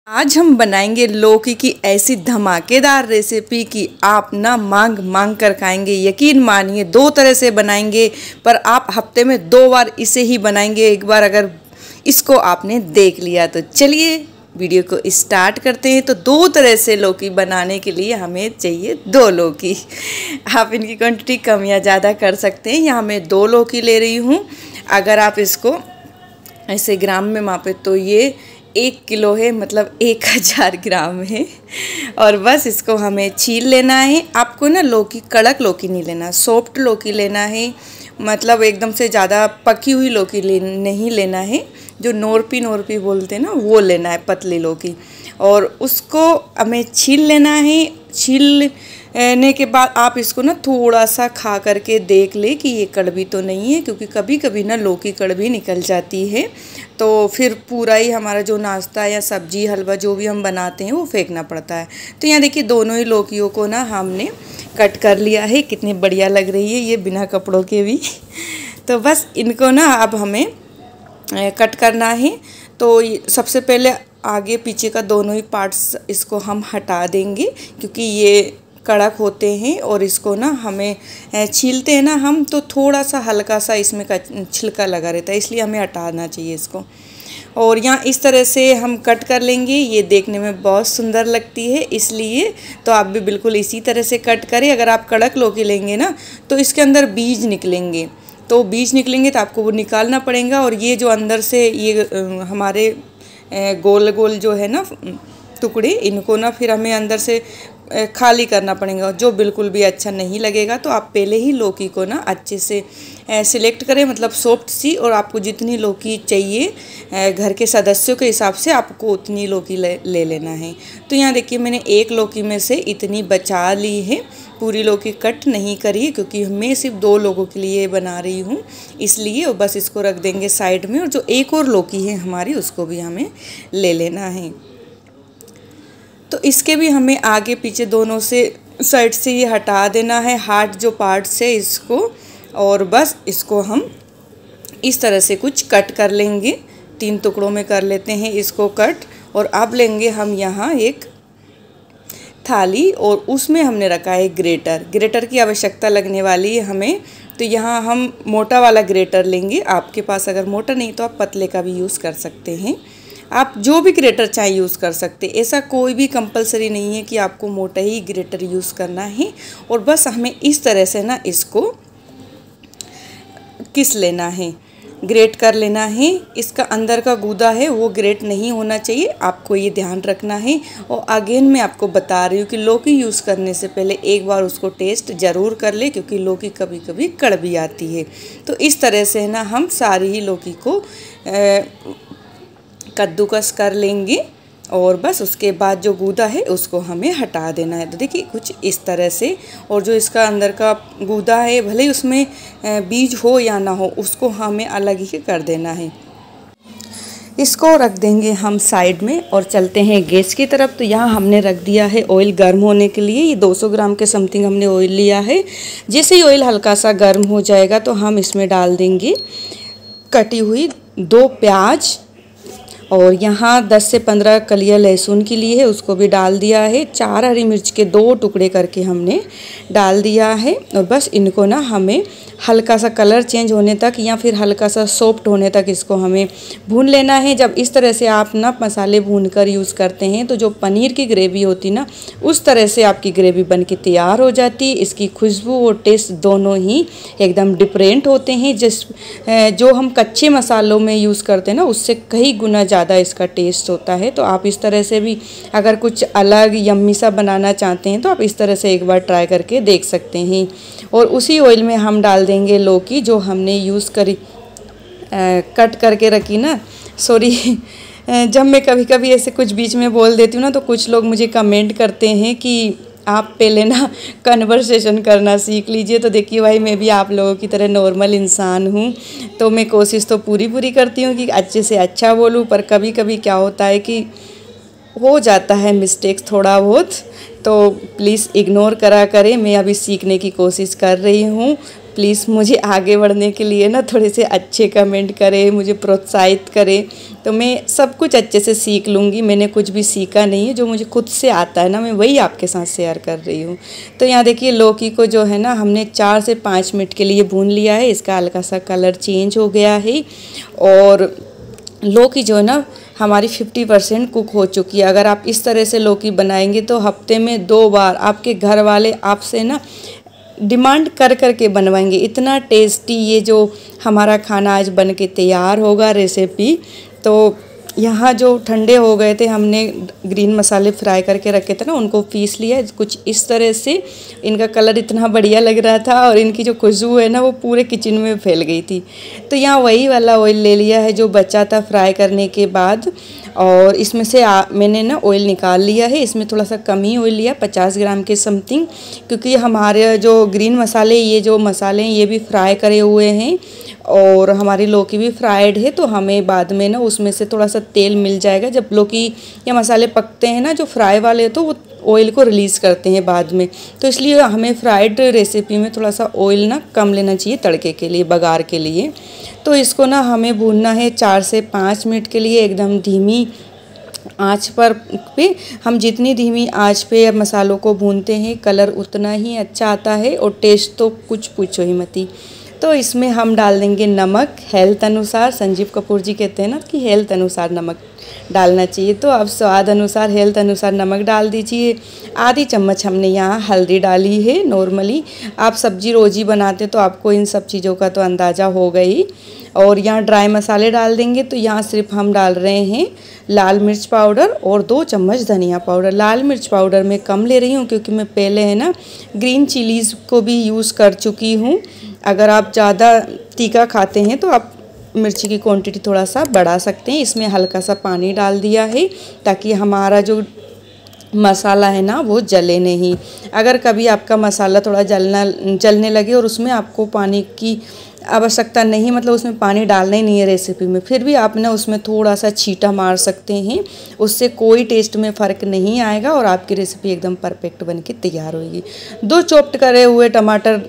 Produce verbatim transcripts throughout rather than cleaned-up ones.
आज हम बनाएंगे लौकी की ऐसी धमाकेदार रेसिपी कि आप ना मांग मांग कर खाएंगे। यकीन मानिए दो तरह से बनाएंगे, पर आप हफ्ते में दो बार इसे ही बनाएंगे। एक बार अगर इसको आपने देख लिया तो चलिए वीडियो को स्टार्ट करते हैं। तो दो तरह से लौकी बनाने के लिए हमें चाहिए दो लौकी। आप इनकी क्वांटिटी कम या ज़्यादा कर सकते हैं। यहाँ मैं दो लौकी ले रही हूँ। अगर आप इसको ऐसे ग्राम में मापे तो ये एक किलो है, मतलब एक हज़ार ग्राम है। और बस इसको हमें छील लेना है। आपको ना लौकी कड़क लौकी नहीं लेना, सॉफ्ट लौकी लेना है। मतलब एकदम से ज़्यादा पकी हुई लौकी ले नहीं लेना है। जो नोरपी नोरपी बोलते हैं ना, वो लेना है, पतली लौकी। और उसको हमें छील लेना है। छीलने के बाद आप इसको ना थोड़ा सा खा करके देख ले कि ये कड़वी तो नहीं है, क्योंकि कभी कभी ना लौकी कड़वी निकल जाती है। तो फिर पूरा ही हमारा जो नाश्ता या सब्जी हलवा जो भी हम बनाते हैं वो फेंकना पड़ता है। तो यहाँ देखिए दोनों ही लौकियों को ना हमने कट कर लिया है। कितनी बढ़िया लग रही है ये बिना कपड़ों के भी। तो बस इनको ना अब हमें कट करना है। तो सबसे पहले आगे पीछे का दोनों ही पार्ट्स इसको हम हटा देंगे, क्योंकि ये कड़क होते हैं। और इसको ना हमें छीलते हैं ना हम, तो थोड़ा सा हल्का सा इसमें का छिलका लगा रहता है, इसलिए हमें हटाना चाहिए इसको। और यहाँ इस तरह से हम कट कर लेंगे। ये देखने में बहुत सुंदर लगती है, इसलिए तो आप भी बिल्कुल इसी तरह से कट करें। अगर आप कड़क लौकी लेंगे ना तो इसके अंदर बीज निकलेंगे, तो बीज निकलेंगे तो आपको वो निकालना पड़ेगा। और ये जो अंदर से ये हमारे गोल गोल जो है ना टुकड़े, इनको ना फिर हमें अंदर से खाली करना पड़ेगा, जो बिल्कुल भी अच्छा नहीं लगेगा। तो आप पहले ही लौकी को ना अच्छे से सिलेक्ट करें, मतलब सॉफ्ट सी। और आपको जितनी लौकी चाहिए घर के सदस्यों के हिसाब से आपको उतनी लौकी ले, ले लेना है। तो यहाँ देखिए मैंने एक लौकी में से इतनी बचा ली है। पूरी लौकी कट नहीं करी है, क्योंकि मैं सिर्फ दो लोगों के लिए बना रही हूँ, इसलिए। और बस इसको रख देंगे साइड में। और जो एक और लौकी है हमारी, उसको भी हमें ले लेना है। तो इसके भी हमें आगे पीछे दोनों से साइड से ये हटा देना है, हार्ड जो पार्ट्स है इसको। और बस इसको हम इस तरह से कुछ कट कर लेंगे। तीन टुकड़ों में कर लेते हैं इसको कट। और अब लेंगे हम यहाँ एक थाली, और उसमें हमने रखा है ग्रेटर। ग्रेटर की आवश्यकता लगने वाली है हमें। तो यहाँ हम मोटा वाला ग्रेटर लेंगे। आपके पास अगर मोटा नहीं तो आप पतले का भी यूज़ कर सकते हैं। आप जो भी ग्रेटर चाहे यूज़ कर सकते हैं, ऐसा कोई भी कंपलसरी नहीं है कि आपको मोटा ही ग्रेटर यूज़ करना है। और बस हमें इस तरह से ना इसको किस लेना है, ग्रेट कर लेना है। इसका अंदर का गूदा है वो ग्रेट नहीं होना चाहिए, आपको ये ध्यान रखना है। और अगेन मैं आपको बता रही हूँ कि लौकी यूज़ करने से पहले एक बार उसको टेस्ट ज़रूर कर ले, क्योंकि लौकी कभी कभी कड़वी आती है। तो इस तरह से ना हम सारी ही लौकी को कद्दूकस कर लेंगे। और बस उसके बाद जो गूदा है उसको हमें हटा देना है। तो देखिए कुछ इस तरह से। और जो इसका अंदर का गूदा है, भले ही उसमें बीज हो या ना हो, उसको हमें अलग ही कर देना है। इसको रख देंगे हम साइड में और चलते हैं गैस की तरफ। तो यहाँ हमने रख दिया है ऑयल गर्म होने के लिए। ये दो सौ ग्राम के समथिंग हमने ऑयल लिया है। जैसे ही ऑयल हल्का सा गर्म हो जाएगा तो हम इसमें डाल देंगे कटी हुई दो प्याज। और यहाँ दस से पंद्रह कलियाँ लहसुन की ली है, उसको भी डाल दिया है। चार हरी मिर्च के दो टुकड़े करके हमने डाल दिया है। और बस इनको ना हमें हल्का सा कलर चेंज होने तक या फिर हल्का सा सॉफ्ट होने तक इसको हमें भून लेना है। जब इस तरह से आप ना मसाले भून कर यूज़ करते हैं तो जो पनीर की ग्रेवी होती ना, उस तरह से आपकी ग्रेवी बन के तैयार हो जाती। इसकी खुशबू और टेस्ट दोनों ही एकदम डिफरेंट होते हैं। जिस जो हम कच्चे मसालों में यूज़ करते हैं ना, उससे कई गुना ज़्यादा इसका टेस्ट होता है। तो आप इस तरह से भी अगर कुछ अलग यम्मी सा बनाना चाहते हैं तो आप इस तरह से एक बार ट्राई करके देख सकते हैं। और उसी ऑयल में हम डाल देंगे लौकी जो हमने यूज़ करी आ, कट करके रखी ना। सॉरी, जब मैं कभी कभी ऐसे कुछ बीच में बोल देती हूँ ना, तो कुछ लोग मुझे कमेंट करते हैं कि आप पहले ना कन्वर्सेशन करना सीख लीजिए। तो देखिए भाई, मैं भी आप लोगों की तरह नॉर्मल इंसान हूँ, तो मैं कोशिश तो पूरी पूरी करती हूँ कि अच्छे से अच्छा बोलूँ। पर कभी कभी क्या होता है कि हो जाता है मिस्टेक्स थोड़ा बहुत, तो प्लीज़ इग्नोर करा करें। मैं अभी सीखने की कोशिश कर रही हूँ। प्लीज़ मुझे आगे बढ़ने के लिए ना थोड़े से अच्छे कमेंट करें, मुझे प्रोत्साहित करें, तो मैं सब कुछ अच्छे से सीख लूँगी। मैंने कुछ भी सीखा नहीं है, जो मुझे खुद से आता है ना मैं वही आपके साथ शेयर कर रही हूँ। तो यहाँ देखिए लौकी को जो है ना हमने चार से पाँच मिनट के लिए भून लिया है। इसका हल्का सा कलर चेंज हो गया है और लौकी जो है ना हमारी पचास परसेंट कुक हो चुकी है। अगर आप इस तरह से लौकी बनाएंगे तो हफ्ते में दो बार आपके घर वाले आपसे ना डिमांड कर कर के बनवाएंगे। इतना टेस्टी ये जो हमारा खाना आज बन के तैयार होगा रेसिपी। तो यहाँ जो ठंडे हो गए थे, हमने ग्रीन मसाले फ्राई करके रखे थे ना, उनको पीस लिया कुछ इस तरह से। इनका कलर इतना बढ़िया लग रहा था और इनकी जो खुशबू है ना वो पूरे किचन में फैल गई थी। तो यहाँ वही वाला ऑयल ले लिया है जो बचा था फ्राई करने के बाद, और इसमें से आ, मैंने ना ऑयल निकाल लिया है। इसमें थोड़ा सा कम ही ऑयल लिया, पचास ग्राम के समथिंग, क्योंकि हमारे जो ग्रीन मसाले, ये जो मसाले हैं ये भी फ्राई करे हुए हैं और हमारी लौकी भी फ्राइड है। तो हमें बाद में ना उसमें से थोड़ा सा तेल मिल जाएगा। जब लौकी या मसाले पकते हैं ना जो फ्राई वाले, तो वो ऑयल को रिलीज़ करते हैं बाद में। तो इसलिए हमें फ्राइड रेसिपी में थोड़ा सा ऑयल ना कम लेना चाहिए तड़के के लिए, बघार के लिए। तो इसको ना हमें भूनना है चार से पाँच मिनट के लिए एकदम धीमी आंच पर पे। हम जितनी धीमी आंच पे मसालों को भूनते हैं कलर उतना ही अच्छा आता है और टेस्ट तो कुछ पूछो ही मती। तो इसमें हम डाल देंगे नमक हेल्थ अनुसार। संजीव कपूर जी कहते हैं ना कि हेल्थ अनुसार नमक डालना चाहिए, तो आप स्वाद अनुसार हेल्थ अनुसार नमक डाल दीजिए। आधी चम्मच हमने यहाँ हल्दी डाली है। नॉर्मली आप सब्जी रोजी बनाते तो आपको इन सब चीज़ों का तो अंदाज़ा हो गई। और यहाँ ड्राई मसाले डाल देंगे। तो यहाँ सिर्फ हम डाल रहे हैं लाल मिर्च पाउडर और दो चम्मच धनिया पाउडर। लाल मिर्च पाउडर मैं कम ले रही हूँ क्योंकि मैं पहले है ना ग्रीन चिलीज़ को भी यूज़ कर चुकी हूँ। अगर आप ज़्यादा तीखा खाते हैं तो आप मिर्ची की क्वांटिटी थोड़ा सा बढ़ा सकते हैं। इसमें हल्का सा पानी डाल दिया है ताकि हमारा जो मसाला है ना वो जले नहीं। अगर कभी आपका मसाला थोड़ा जलना जलने लगे और उसमें आपको पानी की आवश्यकता नहीं, मतलब उसमें पानी डालना ही नहीं है रेसिपी में, फिर भी आप ना उसमें थोड़ा सा छींटा मार सकते हैं। उससे कोई टेस्ट में फ़र्क नहीं आएगा और आपकी रेसिपी एकदम परफेक्ट बन के तैयार होगी। दो चॉप्ड करे हुए टमाटर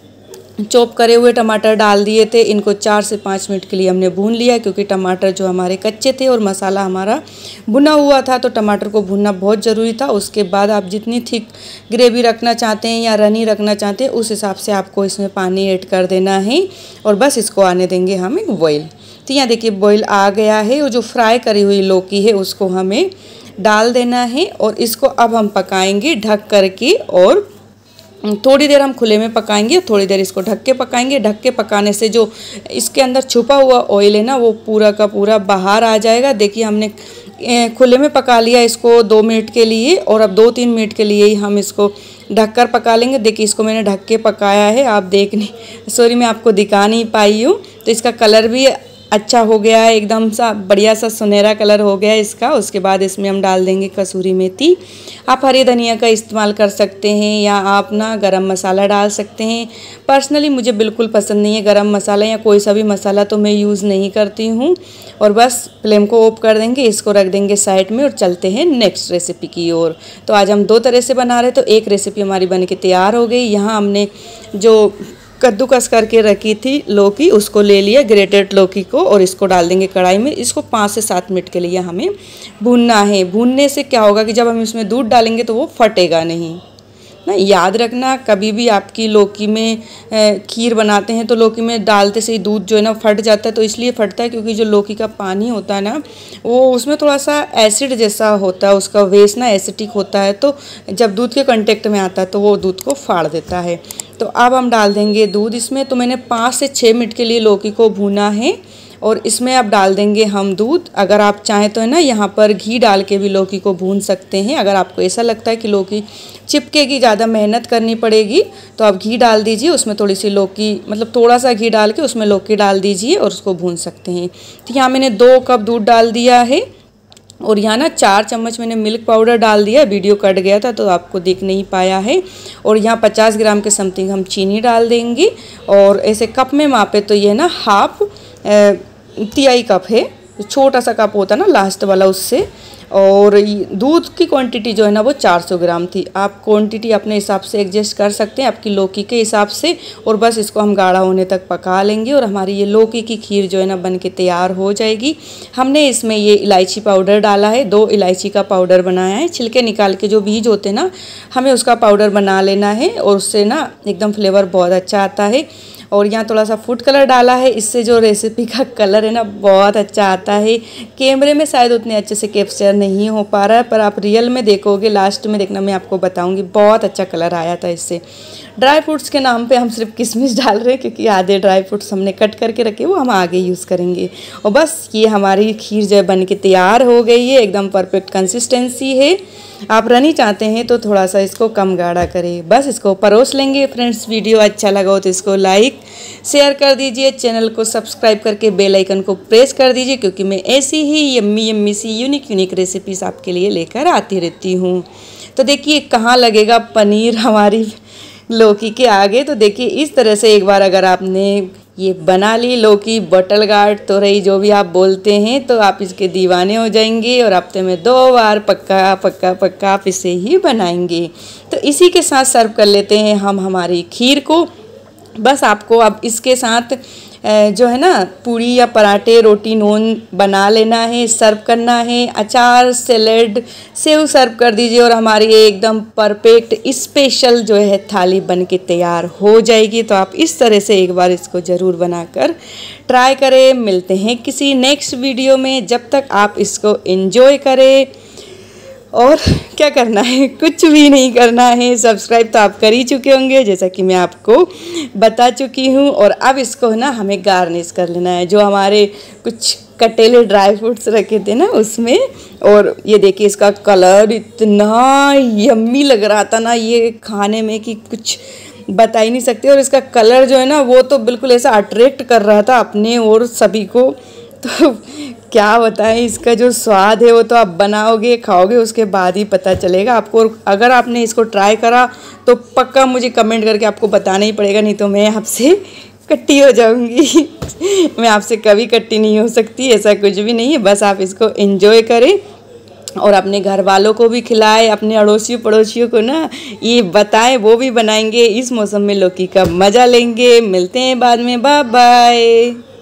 चॉप करे हुए टमाटर डाल दिए थे। इनको चार से पाँच मिनट के लिए हमने भून लिया क्योंकि टमाटर जो हमारे कच्चे थे और मसाला हमारा भुना हुआ था, तो टमाटर को भूनना बहुत ज़रूरी था। उसके बाद आप जितनी थिक ग्रेवी रखना चाहते हैं या रनी रखना चाहते हैं उस हिसाब से आपको इसमें पानी ऐड कर देना है और बस इसको आने देंगे हमें बॉयल। तो यहाँ देखिए बॉयल आ गया है। और जो फ्राई करी हुई लौकी है उसको हमें डाल देना है और इसको अब हम पकाएंगे ढक करके, और थोड़ी देर हम खुले में पकाएंगे, थोड़ी देर इसको ढक के पकाएंगे। ढक के पकाने से जो इसके अंदर छुपा हुआ ऑयल है ना वो पूरा का पूरा बाहर आ जाएगा। देखिए हमने खुले में पका लिया इसको दो मिनट के लिए और अब दो तीन मिनट के लिए ही हम इसको ढककर पका लेंगे। देखिए इसको मैंने ढक के पकाया है, आप देख नहीं सॉरी मैं आपको दिखा नहीं पाई हूँ। तो इसका कलर भी अच्छा हो गया है, एकदम सा बढ़िया सा सुनहरा कलर हो गया है इसका। उसके बाद इसमें हम डाल देंगे कसूरी मेथी। आप हरी धनिया का इस्तेमाल कर सकते हैं या आप ना गरम मसाला डाल सकते हैं। पर्सनली मुझे बिल्कुल पसंद नहीं है गरम मसाला या कोई सा भी मसाला, तो मैं यूज़ नहीं करती हूँ। और बस फ्लेम को ऑफ कर देंगे, इसको रख देंगे साइड में और चलते हैं नेक्स्ट रेसिपी की ओर। तो आज हम दो तरह से बना रहे, तो एक रेसिपी हमारी बन के तैयार हो गई। यहाँ हमने जो कद्दूकस करके रखी थी लौकी उसको ले लिया, ग्रेटेड लौकी को, और इसको डाल देंगे कढ़ाई में। इसको पाँच से सात मिनट के लिए हमें भूनना है। भूनने से क्या होगा कि जब हम इसमें दूध डालेंगे तो वो फटेगा नहीं ना। याद रखना कभी भी आपकी लौकी में खीर बनाते हैं तो लौकी में डालते से ही दूध जो है ना फट जाता है। तो इसलिए फटता है क्योंकि जो लौकी का पानी होता है ना वो उसमें थोड़ा सा एसिड जैसा होता है, उसका वेस्ट ना एसिटिक होता है। तो जब दूध के कांटेक्ट में आता है तो वो दूध को फाड़ देता है। तो अब हम डाल देंगे दूध इसमें। तो मैंने पाँच से छः मिनट के लिए लौकी को भूना है और इसमें अब डाल देंगे हम दूध। अगर आप चाहें तो है ना यहाँ पर घी डाल के भी लौकी को भून सकते हैं। अगर आपको ऐसा लगता है कि लौकी चिपकेगी, ज़्यादा मेहनत करनी पड़ेगी, तो आप घी डाल दीजिए। उसमें थोड़ी सी लौकी मतलब थोड़ा सा घी डाल के उसमें लौकी डाल दीजिए और उसको भून सकते हैं। तो यहाँ मैंने दो कप दूध डाल दिया है और यहाँ ना चार चम्मच मैंने मिल्क पाउडर डाल दिया। वीडियो कट गया था तो आपको दिख नहीं पाया है। और यहाँ पचास ग्राम के समथिंग हम चीनी डाल देंगे। और ऐसे कप में मापे तो ये ना हाफ तिहाई कप है, छोटा सा कप होता है ना लास्ट वाला उससे। और दूध की क्वांटिटी जो है ना वो चार सौ ग्राम थी। आप क्वांटिटी अपने हिसाब से एडजस्ट कर सकते हैं, आपकी लौकी के हिसाब से। और बस इसको हम गाढ़ा होने तक पका लेंगे और हमारी ये लौकी की खीर जो है ना बन के तैयार हो जाएगी। हमने इसमें ये इलायची पाउडर डाला है, दो इलायची का पाउडर बनाया है। छिलके निकाल के जो बीज होते हैं ना, हमें उसका पाउडर बना लेना है और उससे ना एकदम फ्लेवर बहुत अच्छा आता है। और यहाँ थोड़ा सा फूड कलर डाला है, इससे जो रेसिपी का कलर है ना बहुत अच्छा आता है। कैमरे में शायद उतने अच्छे से कैप्चर नहीं हो पा रहा है, पर आप रियल में देखोगे, लास्ट में देखना, मैं आपको बताऊंगी, बहुत अच्छा कलर आया था इससे। ड्राई फ्रूट्स के नाम पे हम सिर्फ किशमिश डाल रहे हैं, क्योंकि आधे ड्राई फ्रूट्स हमने कट करके रखे, वो हम आगे यूज़ करेंगे। और बस ये हमारी खीर जो है बन के तैयार हो गई है, एकदम परफेक्ट कंसिस्टेंसी है। आप रनी चाहते हैं तो थोड़ा सा इसको कम गाढ़ा करें, बस इसको परोस लेंगे। फ्रेंड्स, वीडियो अच्छा लगा हो तो इसको लाइक शेयर कर दीजिए, चैनल को सब्सक्राइब करके बेल आइकन को प्रेस कर दीजिए, क्योंकि मैं ऐसी ही यम्मी यम्मी सी यूनिक यूनिक रेसिपीज़ आपके लिए लेकर आती रहती हूँ। तो देखिए कहाँ लगेगा पनीर हमारी लौकी के आगे। तो देखिए इस तरह से एक बार अगर आपने ये बना ली लौकी, बॉटल गार्ड, तोरई, जो भी आप बोलते हैं, तो आप इसके दीवाने हो जाएंगे और हफ्ते में दो बार पक्का पक्का पक्का आप इसे ही बनाएंगे। तो इसी के साथ सर्व कर लेते हैं हम हमारी खीर को। बस आपको अब इसके साथ जो है ना पूड़ी या पराठे, रोटी, नॉन बना लेना है, सर्व करना है। अचार, सैलेड, सेव सर्व कर दीजिए और हमारी एकदम परफेक्ट स्पेशल जो है थाली बन के तैयार हो जाएगी। तो आप इस तरह से एक बार इसको ज़रूर बनाकर ट्राई करें। मिलते हैं किसी नेक्स्ट वीडियो में, जब तक आप इसको एंजॉय करें। और क्या करना है, कुछ भी नहीं करना है। सब्सक्राइब तो आप कर ही चुके होंगे, जैसा कि मैं आपको बता चुकी हूँ। और अब इसको ना हमें गार्निश कर लेना है, जो हमारे कुछ कटेले ड्राई फ्रूट्स रखे थे ना उसमें। और ये देखिए इसका कलर इतना यम्मी लग रहा था ना ये खाने में कि कुछ बता ही नहीं सकते। और इसका कलर जो है ना वो तो बिल्कुल ऐसा अट्रैक्ट कर रहा था अपने और सभी को। तो क्या बताएं, इसका जो स्वाद है वो तो आप बनाओगे, खाओगे, उसके बाद ही पता चलेगा आपको। और अगर आपने इसको ट्राई करा तो पक्का मुझे कमेंट करके आपको बताना ही पड़ेगा, नहीं तो मैं आपसे कट्टी हो जाऊंगी। मैं आपसे कभी कट्टी नहीं हो सकती, ऐसा कुछ भी नहीं है। बस आप इसको एंजॉय करें और अपने घर वालों को भी खिलाएं, अपने अड़ोसियों पड़ोसियों को ना ये बताएं, वो भी बनाएंगे। इस मौसम में लौकी का मज़ा लेंगे। मिलते हैं बाद में, बाय बाय।